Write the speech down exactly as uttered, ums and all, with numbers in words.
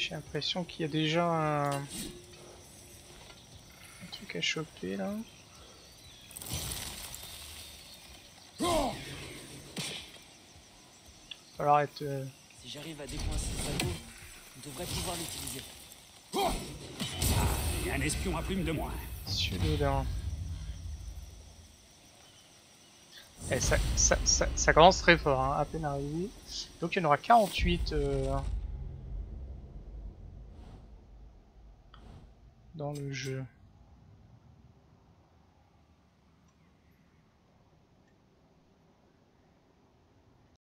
J'ai l'impression qu'il y a déjà un... un truc à choper là. Falloir être... Euh... Si j'arrive à décoincer ce bateau, on devrait pouvoir l'utiliser. Il y a un espion à plume de moins. Celui-là. Et ça, ça, ça, ça commence très fort, hein, à peine arrivé. Donc il y en aura quarante-huit euh, dans le jeu.